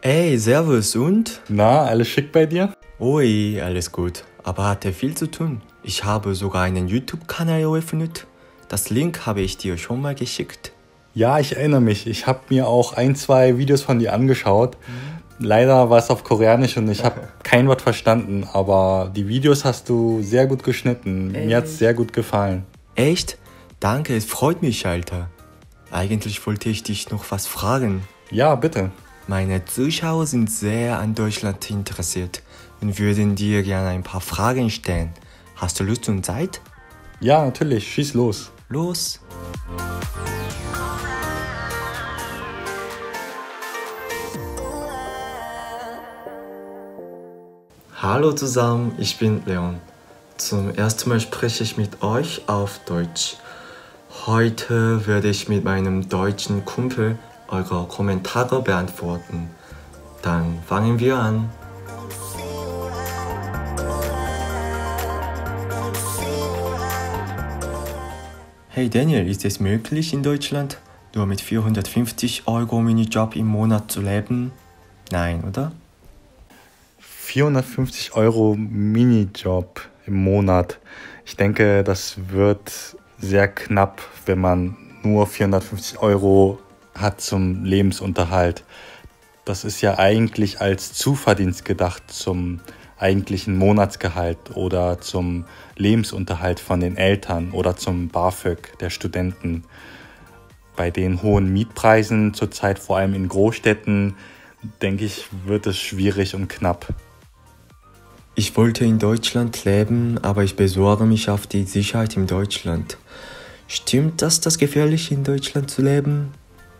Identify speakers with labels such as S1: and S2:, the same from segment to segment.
S1: Ey, servus und?
S2: Na, alles schick bei dir?
S1: Ui, alles gut. Aber hatte viel zu tun. Ich habe sogar einen YouTube-Kanal eröffnet. Das Link habe ich dir schon mal geschickt.
S2: Ja, ich erinnere mich. Ich habe mir auch ein, zwei Videos von dir angeschaut. Leider war es auf Koreanisch und ich habe kein Wort verstanden, aber die Videos hast du sehr gut geschnitten. Mir hat es sehr gut gefallen.
S1: Echt? Danke, es freut mich, Alter. Eigentlich wollte ich dich noch was fragen.
S2: Ja, bitte.
S1: Meine Zuschauer sind sehr an Deutschland interessiert und würden dir gerne ein paar Fragen stellen. Hast du Lust und Zeit?
S2: Ja, natürlich. Schieß los.
S1: Los! Hallo zusammen, ich bin Leon. Zum ersten Mal spreche ich mit euch auf Deutsch. Heute werde ich mit meinem deutschen Kumpel eure Kommentare beantworten. Dann fangen wir an. Hey Daniel, ist es möglich in Deutschland, nur mit 450 Euro Minijob im Monat zu leben? Nein, oder?
S2: 450 Euro Minijob im Monat. Ich denke, das wird sehr knapp, wenn man nur 450 Euro hat zum Lebensunterhalt. Das ist ja eigentlich als Zuverdienst gedacht zum eigentlichen Monatsgehalt oder zum Lebensunterhalt von den Eltern oder zum BAföG der Studenten. Bei den hohen Mietpreisen zurzeit, vor allem in Großstädten, denke ich, wird es schwierig und knapp.
S1: Ich wollte in Deutschland leben, aber ich besorge mich auf die Sicherheit in Deutschland. Stimmt das gefährlich in Deutschland zu leben?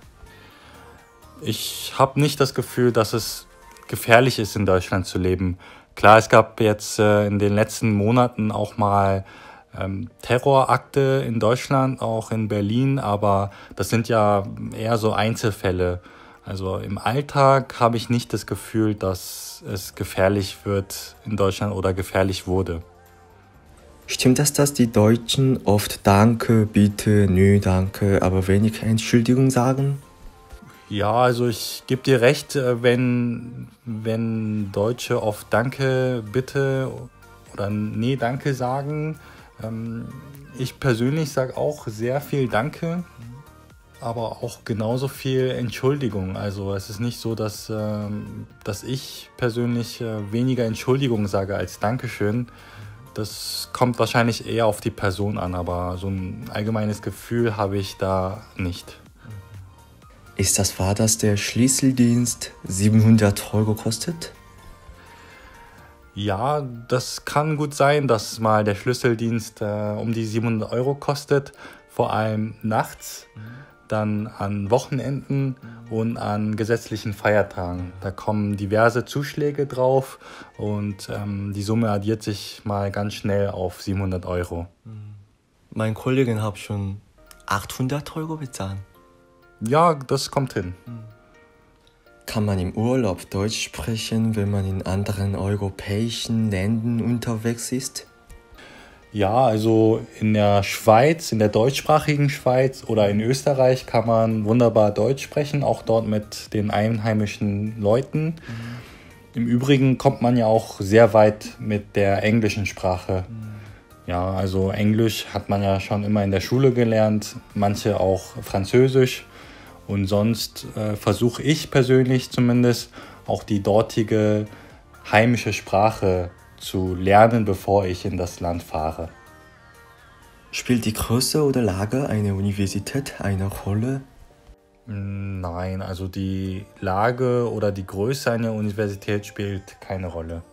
S2: Ich habe nicht das Gefühl, dass es gefährlich ist, in Deutschland zu leben. Klar, es gab jetzt in den letzten Monaten auch mal Terrorakte in Deutschland, auch in Berlin, aber das sind ja eher so Einzelfälle. Also im Alltag habe ich nicht das Gefühl, dass es gefährlich wird in Deutschland oder gefährlich wurde.
S1: Stimmt dass die Deutschen oft Danke, bitte, nö, danke, aber wenig Entschuldigung sagen?
S2: Ja, also ich gebe dir recht, wenn Deutsche oft Danke, bitte oder nee, danke sagen. Ich persönlich sage auch sehr viel Danke, aber auch genauso viel Entschuldigung. Also es ist nicht so, dass ich persönlich weniger Entschuldigung sage als Dankeschön. Das kommt wahrscheinlich eher auf die Person an, aber so ein allgemeines Gefühl habe ich da nicht.
S1: Ist das wahr, dass der Schlüsseldienst 700 Euro kostet?
S2: Ja, das kann gut sein, dass mal der Schlüsseldienst um die 700 Euro kostet, vor allem nachts, dann an Wochenenden und an gesetzlichen Feiertagen. Da kommen diverse Zuschläge drauf und die Summe addiert sich mal ganz schnell auf 700 Euro.
S1: Mein Kollegen hat schon 800 Euro bezahlt.
S2: Ja, das kommt hin.
S1: Kann man im Urlaub Deutsch sprechen, wenn man in anderen europäischen Ländern unterwegs ist?
S2: Ja, also in der Schweiz, in der deutschsprachigen Schweiz oder in Österreich kann man wunderbar Deutsch sprechen, auch dort mit den einheimischen Leuten. Im Übrigen kommt man ja auch sehr weit mit der englischen Sprache. Ja, also Englisch hat man ja schon immer in der Schule gelernt, manche auch Französisch. Und sonst versuche ich persönlich zumindest auch die dortige heimische Sprache zu lernen, bevor ich in das Land fahre.
S1: Spielt die Größe oder Lage einer Universität eine Rolle?
S2: Nein, also die Lage oder die Größe einer Universität spielt keine Rolle.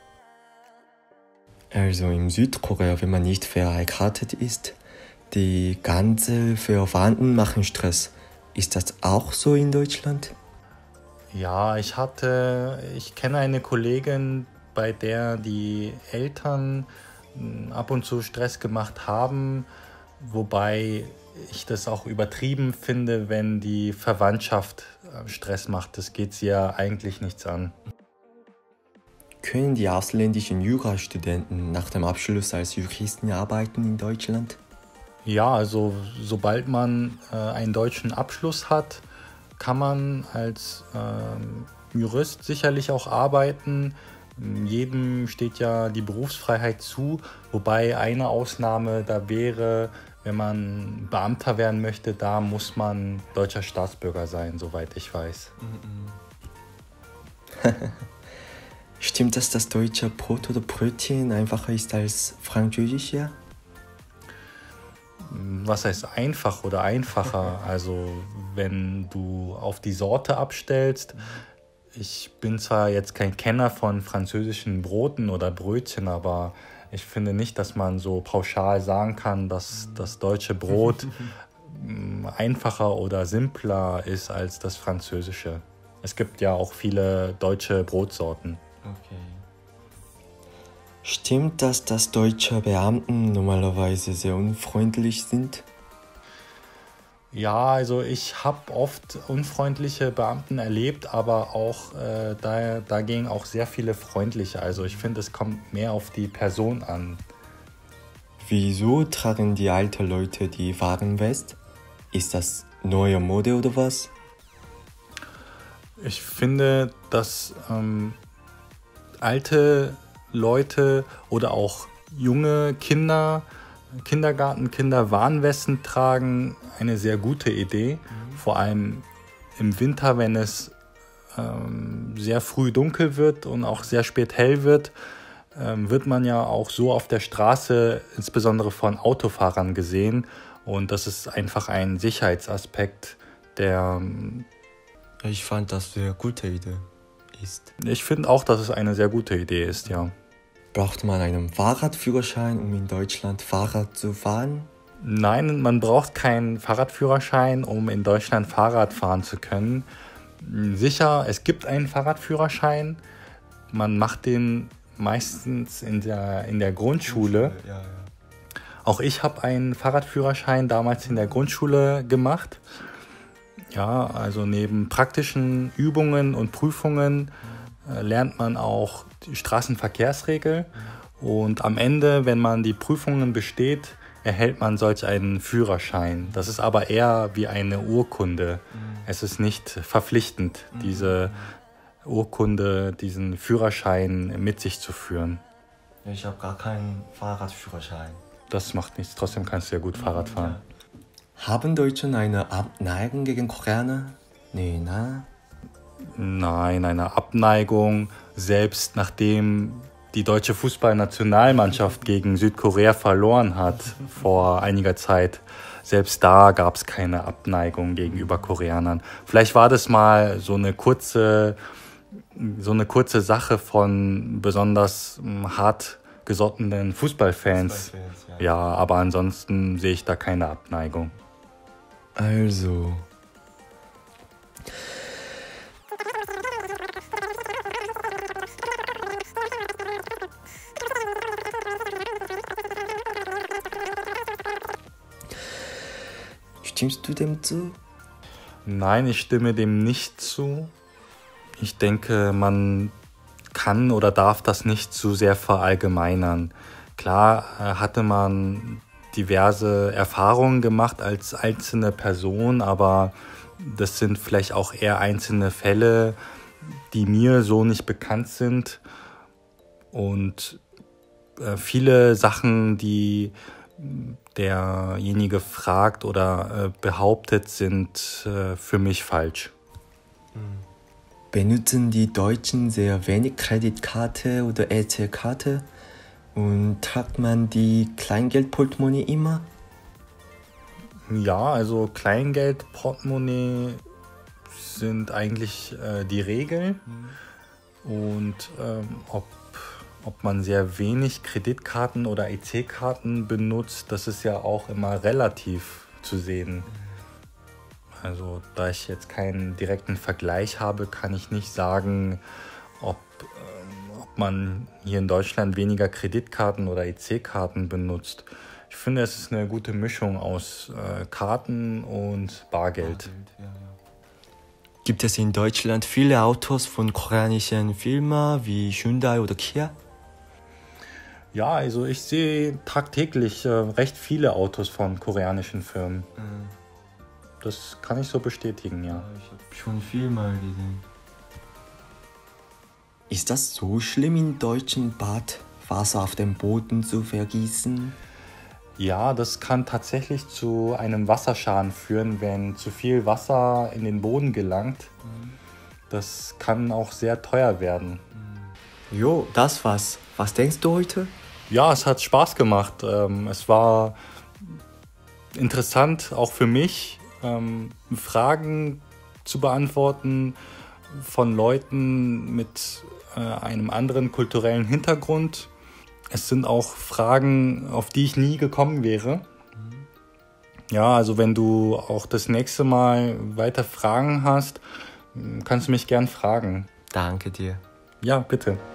S1: Also in Südkorea, wenn man nicht verheiratet ist, die ganzen Verwandten machen Stress. Ist das auch so in Deutschland?
S2: Ja, ich kenne eine Kollegin, bei der die Eltern ab und zu Stress gemacht haben, wobei ich das auch übertrieben finde, wenn die Verwandtschaft Stress macht. Das geht sie ja eigentlich nichts an.
S1: Können die ausländischen Jurastudenten nach dem Abschluss als Juristen arbeiten in Deutschland?
S2: Ja, also sobald man einen deutschen Abschluss hat, kann man als Jurist sicherlich auch arbeiten. Jedem steht ja die Berufsfreiheit zu, wobei eine Ausnahme da wäre, wenn man Beamter werden möchte, da muss man deutscher Staatsbürger sein, soweit ich weiß.
S1: Stimmt es, dass deutsche Brot oder Brötchen einfacher ist als französische?
S2: Was heißt einfach oder einfacher? Also wenn du auf die Sorte abstellst, ich bin zwar jetzt kein Kenner von französischen Broten oder Brötchen, aber ich finde nicht, dass man so pauschal sagen kann, dass das deutsche Brot einfacher oder simpler ist als das französische. Es gibt ja auch viele deutsche Brotsorten.
S1: Okay. Stimmt das, dass deutsche Beamten normalerweise sehr unfreundlich sind?
S2: Ja, also ich habe oft unfreundliche Beamten erlebt, aber auch dagegen auch sehr viele freundliche. Also ich finde, es kommt mehr auf die Person an.
S1: Wieso tragen die alten Leute die Wagenwest? Ist das neue Mode oder was?
S2: Ich finde, dass alte Leute oder auch junge Kinder, Kindergartenkinder Warnwesten tragen, eine sehr gute Idee. Vor allem im Winter, wenn es sehr früh dunkel wird und auch sehr spät hell wird, wird man ja auch so auf der Straße, insbesondere von Autofahrern gesehen. Und das ist einfach ein Sicherheitsaspekt, der...
S1: Ich fand das sehr gute Idee ist.
S2: Ich finde auch, dass es eine sehr gute Idee ist, ja.
S1: Braucht man einen Fahrradführerschein, um in Deutschland Fahrrad zu fahren?
S2: Nein, man braucht keinen Fahrradführerschein, um in Deutschland Fahrrad fahren zu können. Sicher, es gibt einen Fahrradführerschein. Man macht den meistens in der Grundschule.
S1: Ja.
S2: Auch ich habe einen Fahrradführerschein damals in der Grundschule gemacht. Ja, also neben praktischen Übungen und Prüfungen lernt man auch die Straßenverkehrsregel. Und am Ende, wenn man die Prüfungen besteht, erhält man solch einen Führerschein. Das ist aber eher wie eine Urkunde. Es ist nicht verpflichtend, diese Urkunde, diesen Führerschein mit sich zu führen.
S1: Ich habe gar keinen Fahrradführerschein.
S2: Das macht nichts, trotzdem kannst du ja gut Fahrrad fahren.
S1: Haben Deutsche eine Abneigung gegen Koreaner? Nee, na?
S2: Nein, eine Abneigung, selbst nachdem die deutsche Fußballnationalmannschaft gegen Südkorea verloren hat vor einiger Zeit. Selbst da gab es keine Abneigung gegenüber Koreanern. Vielleicht war das mal so eine kurze Sache von besonders hart gesottenen Fußballfans. Ja, aber ansonsten sehe ich da keine Abneigung.
S1: Also. Stimmst du dem zu?
S2: Nein, ich stimme dem nicht zu. Ich denke, man kann oder darf das nicht zu sehr verallgemeinern. Klar hatte man diverse Erfahrungen gemacht als einzelne Person, aber das sind vielleicht auch eher einzelne Fälle, die mir so nicht bekannt sind. Und viele Sachen, die derjenige fragt oder behauptet, sind für mich falsch.
S1: Benutzen die Deutschen sehr wenig Kreditkarte oder EC-Karte und tragt man die Kleingeldportemonnaie immer?
S2: Ja, also Kleingeld-Portemonnaie sind eigentlich die Regel. Und ob man sehr wenig Kreditkarten oder EC-Karten benutzt, das ist ja auch immer relativ zu sehen. Also da ich jetzt keinen direkten Vergleich habe, kann ich nicht sagen, ob man hier in Deutschland weniger Kreditkarten oder EC-Karten benutzt. Ich finde, es ist eine gute Mischung aus Karten und Bargeld.
S1: Gibt es in Deutschland viele Autos von koreanischen Firmen wie Hyundai oder Kia?
S2: Ja, also ich sehe tagtäglich recht viele Autos von koreanischen Firmen. das kann ich so bestätigen, ja.
S1: Ich habe schon viel mal gesehen. Ist das so schlimm in deutschen Bad, Wasser auf dem Boden zu vergießen?
S2: Ja, das kann tatsächlich zu einem Wasserschaden führen, wenn zu viel Wasser in den Boden gelangt. Das kann auch sehr teuer werden.
S1: Jo, das war's. Was denkst du heute?
S2: Ja, es hat Spaß gemacht. Es war interessant, auch für mich, Fragen zu beantworten von Leuten mit einem anderen kulturellen Hintergrund. Es sind auch Fragen, auf die ich nie gekommen wäre. Ja, also wenn du auch das nächste Mal weiter Fragen hast, kannst du mich gern fragen.
S1: Danke dir.
S2: Ja, bitte.